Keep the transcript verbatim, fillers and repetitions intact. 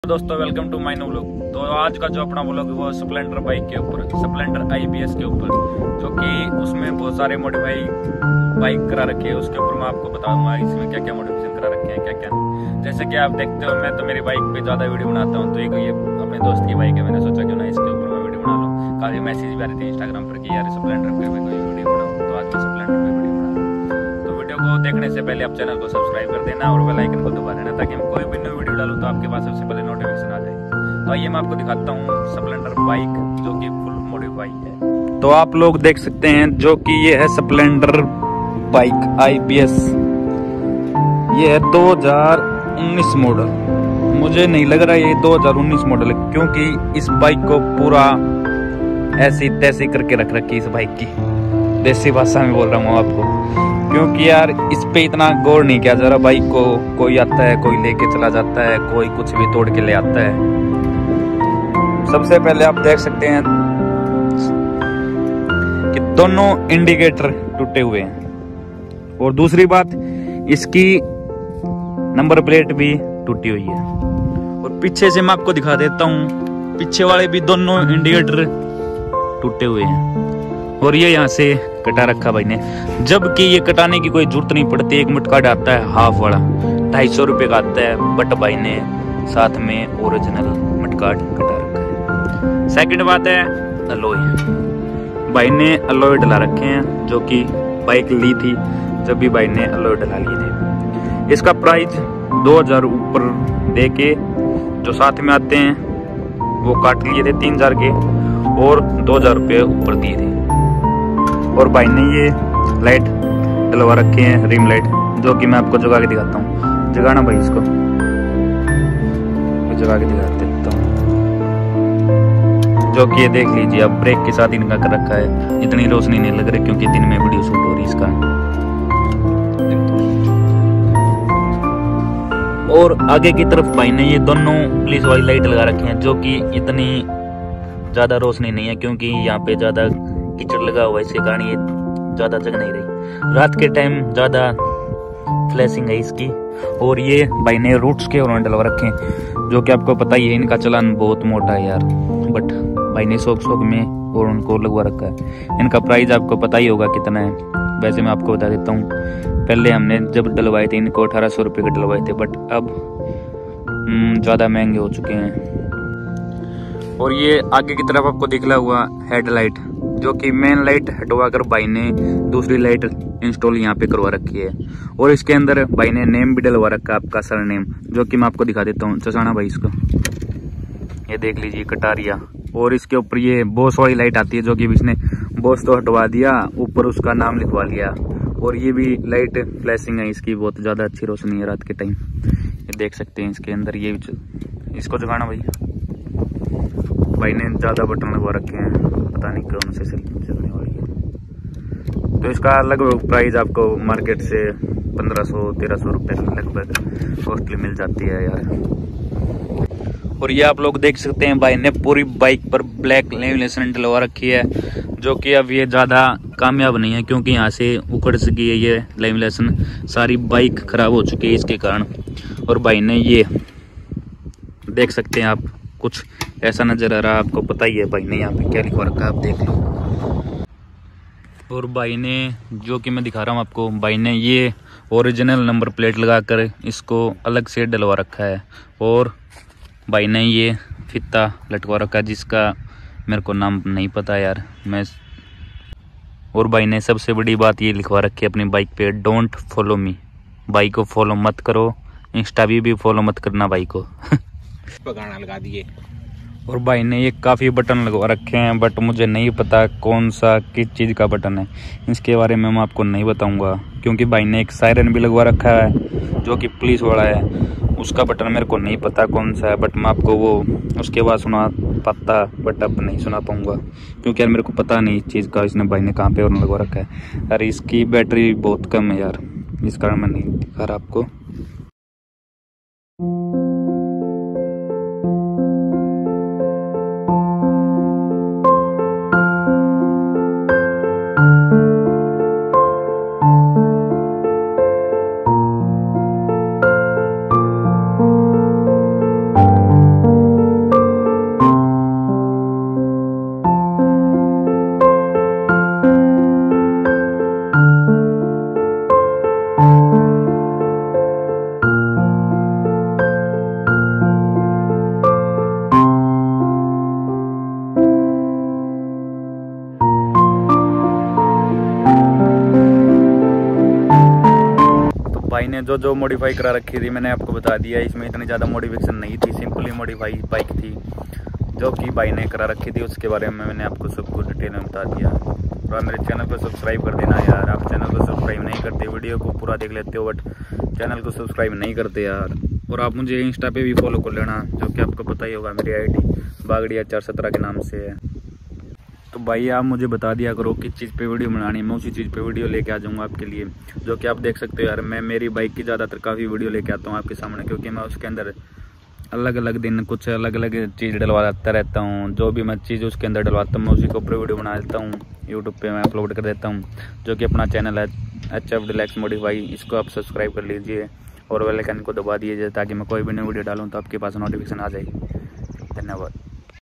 दोस्तों welcome to my new vlog. तो आज का जो अपना व्लॉग है वो स्प्लेंडर बाइक के ऊपर, स्प्लेंडर आईबीएस के ऊपर, जो कि उसमें बहुत सारे मॉडिफाई बाइक करा रखे हैं। उसके ऊपर मैं आपको बताऊंगा इसमें क्या क्या मॉडिफिकेशन करा रखे हैं, क्या क्या नहीं। जैसे कि आप देखते हो मैं तो मेरी बाइक पे ज्यादा वीडियो बनाता हूँ, तो एक ये अपने दोस्त की बाइक है, मैंने सोचा क्यों ना इसके ऊपर मैं वीडियो बना लूँ। काफी मैसेज भी आ रही थी इंस्टाग्राम पर कि यार स्प्लेंडर पे कोई वीडियो बनाओ, तो आज मैं स्प्लेंडर पे वीडियो बना। तो वीडियो को देखने से पहले आप चैनल को सब्सक्राइब कर देना और बेल आइकन को दबा देना, ताकि हम कोई भी न्यू वीडियो डालूं तो आपके पास सबसे पहले नोटिफिकेशन आ जाए। तो आइए मैं आपको दिखाता हूँ स्प्लेंडर बाइक जो कि फुल मॉडिफाई है। तो आप लोग देख सकते हैं जो कि ये है स्प्लेंडर बाइक आईबीएस। ये है दो हज़ार उन्नीस मॉडल। मुझे नहीं लग रहा ये दो हज़ार उन्नीस मॉडल है, क्योंकि इस बाइक को पूरा ऐसी तैसी करके रख रखी इस बाइक की। देसी भाषा में बोल रहा हूँ आपको, क्योंकि यार इस पे इतना गौर नहीं किया जरा। बाइक को कोई आता है, कोई लेके चला जाता है, कोई कुछ भी तोड़ के ले आता है। सबसे पहले आप देख सकते हैं कि दोनों इंडिकेटर टूटे हुए हैं, और दूसरी बात इसकी नंबर प्लेट भी टूटी हुई है। और पीछे से मैं आपको दिखा देता हूँ, पीछे वाले भी दोनों इंडिकेटर टूटे हुए हैं, और ये यहाँ से कटा रखा भाई ने, जबकि ये कटाने की कोई जरूरत नहीं पड़ती। एक मटकार्ड आता है हाफ वाला, ढाई सौ रुपये का आता है, बट भाई ने साथ में ओरिजिनल मटकार्ड कटा रखा है। सेकंड बात है अलॉय। भाई ने अलॉय डला रखे हैं, जो कि बाइक ली थी जब भी भाई ने अलॉय डला लिए थे। इसका प्राइस दो हज़ार ऊपर दे के जो साथ में आते हैं वो काट लिए थे तीन हजार के, और दो हजार रुपये ऊपर दिए थे। और भाई ने ये लाइट डलवा रखे हैं, रिम लाइट, जो कि मैं आपको जगा के दिखाता हूँ। जगाना भाई इसको, जगा के दिखा देता हूँ। जो कि ये देख लीजिए अब ब्रेक के साथ इनका कर रखा है। इतनी रोशनी नहीं लग रही क्योंकि दिन में वीडियो शूट हो रही इसका। और आगे की तरफ भाई ने ये दोनों पुलिस वाली लाइट लगा रखी हैं, जो कि इतनी ज्यादा रोशनी नहीं है क्योंकि यहाँ पे ज्यादा कीचड़ लगा हुआ है, इसके कारण ये ज्यादा जग नहीं रही। रात के टाइम ज्यादा फ्लैशिंग है इसकी। और ये भाई ने रूट्स के हॉर्न डलवा रखे हैं, जो कि आपको पता ही है इनका चलन बहुत मोटा है यार, बट भाई ने शौक शौक में हॉर्न को लगवा रखा है। इनका प्राइस आपको पता ही होगा कितना है। वैसे मैं आपको बता देता हूँ, पहले हमने जब डलवाए थे इनको अठारह सौ रुपये के डलवाए थे, बट अब ज़्यादा महंगे हो चुके हैं। और ये आगे की तरफ आपको दिखला हुआ हेडलाइट, जो कि मेन लाइट हटवा कर भाई ने दूसरी लाइट इंस्टॉल यहाँ पे करवा रखी है। और इसके अंदर भाई ने नेम भी डलवा रखा है, आपका सर नेम, जो कि मैं आपको दिखा देता हूँ। चसाना भाई इसको, ये देख लीजिए कटारिया। और इसके ऊपर ये बॉस वाली लाइट आती है, जो कि इसने बॉस तो हटवा दिया, ऊपर उसका नाम लिखवा लिया। और ये भी लाइट फ्लैशिंग है इसकी, बहुत ज्यादा अच्छी रोशनी है रात के टाइम, ये देख सकते हैं इसके अंदर। ये इसको जगाना भाई, भाई ने ज्यादा बटन लगवा रखे हैं, पता नहीं कौन से चलने वाली है। तो इसका लगभग प्राइस आपको मार्केट से पंद्रह सौ तेरह सौ रुपये लगभग कॉस्टली मिल जाती है यार। और ये आप लोग देख सकते हैं भाई ने पूरी बाइक पर ब्लैक लेमिनेशन डलवा रखी है, जो कि अब ये ज़्यादा कामयाब नहीं है क्योंकि यहाँ से उखड़ सकी है ये लेमिनेशन, सारी बाइक खराब हो चुकी है इसके कारण। और भाई ने ये देख सकते हैं आप, कुछ ऐसा नजर आ रहा है, आपको पता ही है भाई ने यहाँ पे क्या लिखवा रखा है, आप देख लो। और भाई ने, जो कि मैं दिखा रहा हूँ आपको, भाई ने ये ओरिजिनल नंबर प्लेट लगाकर इसको अलग से डलवा रखा है। और भाई ने ये फीता लटवा रखा है, जिसका मेरे को नाम नहीं पता यार मैं। और भाई ने सबसे बड़ी बात ये लिखवा रखी है अपनी बाइक पे, डोंट फॉलो मी, बाइक को फॉलो मत करो, इंस्टा भी, भी फॉलो मत करना बाइक को। गाना लगा दिए। और भाई ने ये काफ़ी बटन लगवा रखे हैं, बट मुझे नहीं पता कौन सा किस चीज़ का बटन है, इसके बारे में मैं आपको नहीं बताऊंगा। क्योंकि भाई ने एक सायरन भी लगवा रखा है, जो कि पुलिस वाला है, उसका बटन मेरे को नहीं पता कौन सा है, बट मैं आपको वो उसके बाद सुना पाता, बट अब नहीं सुना पाऊंगा क्योंकि यार मेरे को पता नहीं इस चीज़ का, इसने भाई ने कहाँ पे और लगवा रखा है। यार इसकी बैटरी बहुत कम है यार, इस कारण मैं नहीं दिखा रहा आपको। इसमें जो जो मॉडिफाई करा रखी थी मैंने आपको बता दिया। इसमें इतनी ज़्यादा मॉडिफिकेशन नहीं थी, सिंपली मॉडिफाई बाइक थी जो कि भाई ने करा रखी थी। उसके बारे में मैंने आपको सब कुछ डिटेल में बता दिया। और आप मेरे चैनल को सब्सक्राइब कर देना यार। आप चैनल को सब्सक्राइब नहीं करते, वीडियो को पूरा देख लेते हो बट चैनल को सब्सक्राइब नहीं करते यार। और आप मुझे इंस्टा पे भी फॉलो कर लेना, जो कि आपको पता ही होगा मेरी आई डी बागड़िया चार सत्रह के नाम से है। तो भाई आप मुझे बता दिया करो किस चीज़ पे वीडियो बनानी है, मैं उसी चीज़ पे वीडियो लेके आ जाऊँगा आपके लिए। जो कि आप देख सकते हो यार, मैं मेरी बाइक की ज़्यादातर काफ़ी वीडियो लेके आता हूँ आपके सामने, क्योंकि मैं उसके अंदर अलग अलग दिन कुछ अलग अलग चीज़ डलवाता रहता हूँ। जो भी मैं चीज़ उसके अंदर डलवाता हूँ मैं उसी के ऊपर वीडियो बना देता हूँ, यूट्यूब पे मैं अपलोड कर देता हूँ। जो कि अपना चैनल है एच एफ डिलैक्स मॉडिफाई, इसको आप सब्सक्राइब कर लीजिए और बेल आइकन को दबा दीजिए ताकि मैं कोई भी नई वीडियो डालूँ तो आपके पास नोटिफिकेशन आ जाए। धन्यवाद।